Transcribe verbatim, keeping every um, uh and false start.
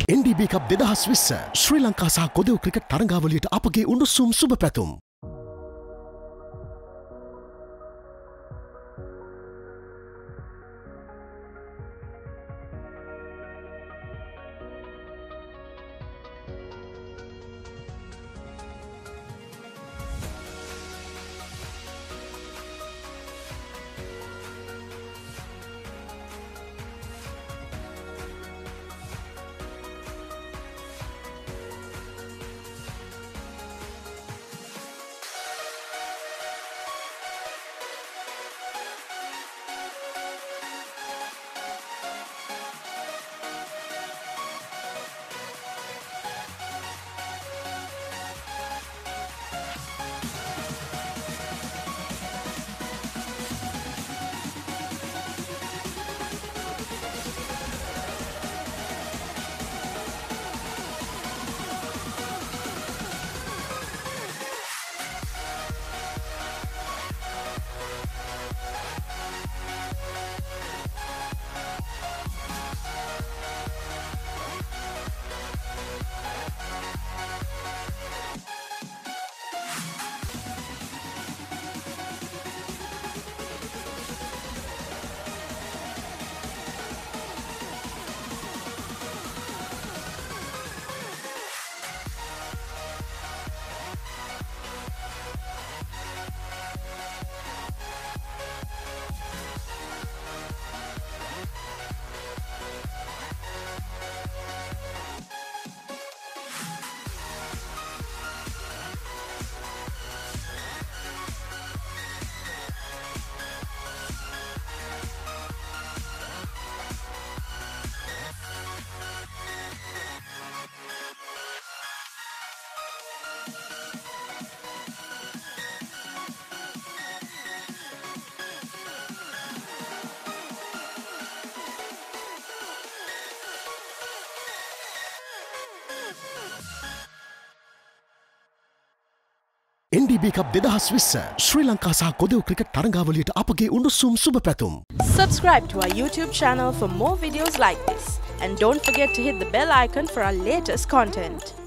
N D B Cup දෙදහස් විස්ස ශ්‍රී ලංකා සහ කොදෙව් ක්‍රිකට් තරඟාවලියට අපගේ උණුසුම් සුබ පැතුම්. N D B Cup දෙදහස් විස්ස ශ්‍රී ලංකා සහ කොදෙව් ක්‍රිකට් තරඟාවලියට අපගේ උණුසුම් සුබ පැතුම්. Subscribe to our YouTube channel for more videos like this, and don't forget to hit the bell icon for our latest content.